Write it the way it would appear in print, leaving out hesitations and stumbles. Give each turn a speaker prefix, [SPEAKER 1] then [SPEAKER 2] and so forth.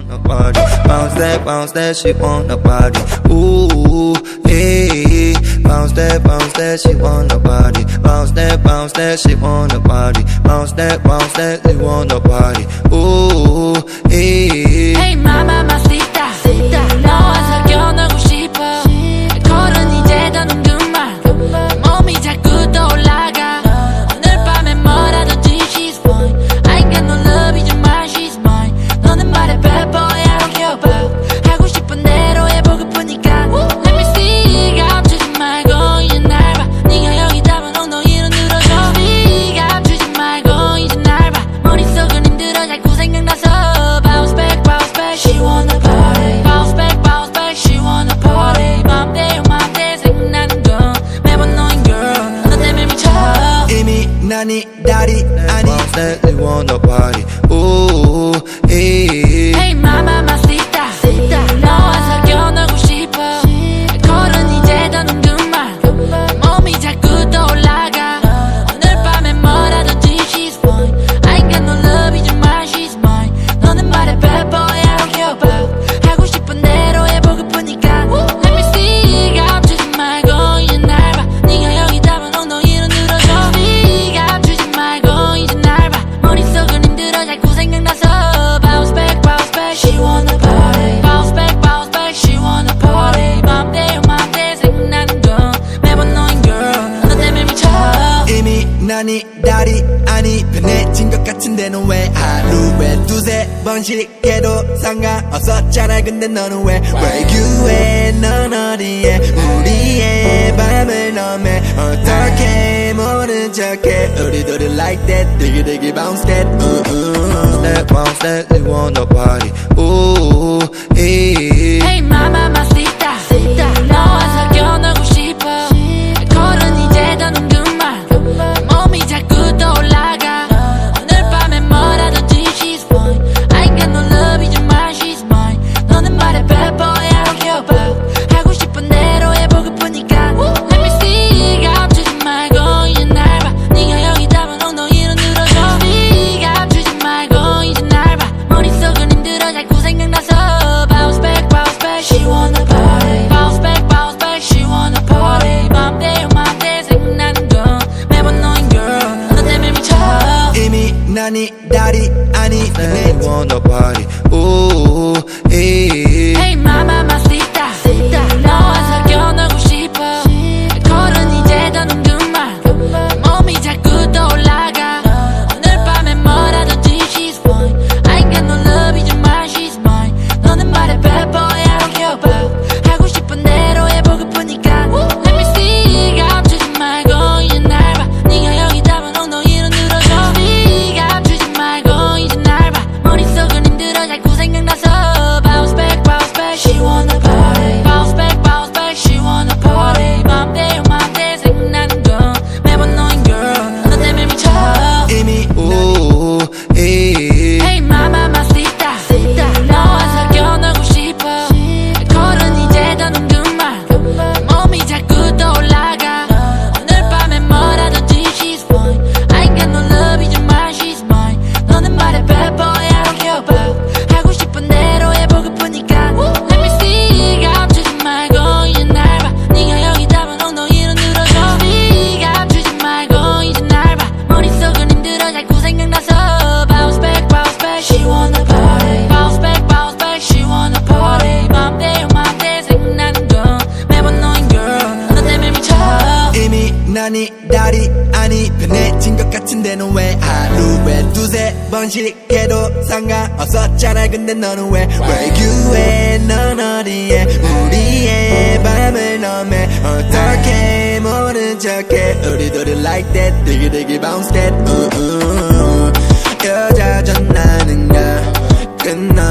[SPEAKER 1] nobody. Bounce that, she want nobody. Ooh, yeah. Bounce that, she want nobody. Bounce that, she want nobody. Bounce that, she want nobody. Ooh, yeah.
[SPEAKER 2] Hey mama, mamacita, 너와 사겨 놀고 싶어. 걸은 이제 더는 그만. 몸이 자꾸 떠올라가. 오늘 밤에 뭐라든지 she's fine. I ain't got no love, 이제 말 she's mine. 너는 말해 bad boy, I don't care about. 하고 싶은 대로 해보고프니까. Let me see, 감추지 말고 이제 날 봐. 네가 여기다만 엉덩이로 늘어져. 감추지 말고 이제 날 봐. 머릿속은 힘들어 자꾸 생각나서. Bounce back, she wanna party. Bounce back, she wanna party. 맘대 생각나는 건 매번 너인 girl. 너 때문에 미쳐.
[SPEAKER 3] 이미 난이 다리 아니.
[SPEAKER 1] Bounce that, she want nobody. Ooh, yeah.
[SPEAKER 2] Hey mama, mamacita, 너와 사겨 놀고 싶어. 걸은 이제 더는 그만. 몸이 자꾸 떠올라가. 오늘 밤에 뭐라든지 she's fine. I ain't got no love, 이제 말 she's mine. 너는 말해 bad boy, I don't care about. 하고 싶은 대로 해보고프니까. Let me see, 감추지 말고 이제 날 봐. 네가 여기다만 엉덩이로 늘어져. 감추지 말고 이제 날 봐. 머릿속은 힘들어 자꾸 생각나서. Bounce back, she wanna party. Bounce back, she wanna party. 맘대 생각나는 건 매번 너인 girl. 너 때문에 미쳐.
[SPEAKER 3] 이미 난이 다리 아니. 편해진 것 같은데 넌 왜 하루에 두세 번씩 해도 상관없었잖아. 근데 너는 왜 유해. 넌 어디에 우리의 밤을 넘해. 어떻게 모른 척해. 우리들은 like that. 되게 bounce that.
[SPEAKER 1] Bounce that, she want nobody. Ooh, yeah.
[SPEAKER 2] Hey mama, mamacita, 너와 사겨 놀고 싶어. 걸은 이제 더는 그만. 몸이 자꾸 떠올라가. 오늘 밤에 뭐라든지 she's fine. I ain't got no love, 이제 말 she's mine. 너는 말해 bad boy, I don't care about. 하고 싶은 대로 해보고프니까. Let me see, 감추지 말고 이제 날 봐. 네가 여기다만 엉덩이로 늘어져. 감추지 말고 이제 날 봐. 머릿속은 힘들어 자꾸 생각나서. Bounce back, she wanna party. Bounce back, she wanna party. 맘대 생각나는 건 매번 너인 girl. 너 때문에 미쳐.
[SPEAKER 3] 이미 난이 다리 아니.
[SPEAKER 1] They want nobody. Ooh, yeah.
[SPEAKER 2] Hey mama, mamacita, 너와 사겨 놀고 싶어. 걸은 이제 더는 그만. 몸이 자꾸 떠올라가. 오늘 밤에 뭐라든지 she's fine. I ain't got no love, 이제 말 she's mine. 너는 말해 bad boy, I don't care about. 하고 싶은 대로 해보고프니까. Let me see, 감추지 말고 이제 날 봐. 네가 여기다만 엉덩이로 늘어져. 감추지 말고 이제 날 봐. 머릿속은 힘들어 자꾸 생각나서. Bounce back, she wanna party. Bounce back, she wanna party. 맘대 생각나는 건 매번 너인 girl. 너 때문에 미쳐.
[SPEAKER 3] 이미
[SPEAKER 1] Ooh, yeah.
[SPEAKER 2] Hey mama, mamacita, 너와 사겨 놀고 싶어. 걸은 이제 더는 그만. 몸이 자꾸 떠올라가. 오늘 밤에 뭐라든지 she's fine. I ain't got no love, 이제 말 she's mine. 너는 말해 bad boy, I don't care about. 하고 싶은 대로 해보고프니까. Let me see, 감추지 말고 이제 날 봐. 네가 여기다만 엉덩이로 늘어져. 감추지 말고 이제 날 봐. 머릿속은 힘들어 자꾸 생각나서. Bounce back, she wanna party. Bounce back, she wanna party. 맘대 생각나는 건 매번 너인 girl. 너 때문에 미쳐.
[SPEAKER 3] 이미 난이 다리 아니. 편해진 것 같은데 넌 왜 하루에 두세 번씩 해도 상관없었잖아. 근데 너는 왜 유해. 넌 어디에 우리의 밤을 넘해. 어떻게 모른 척해. 우리들은 like that. 되게 bounce that. 여자 전화는가 끝나.